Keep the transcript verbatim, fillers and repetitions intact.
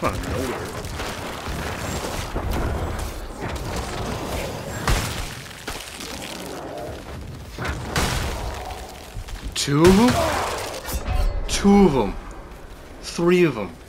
come out of nowhere. Two of them? Two of them. Three of them.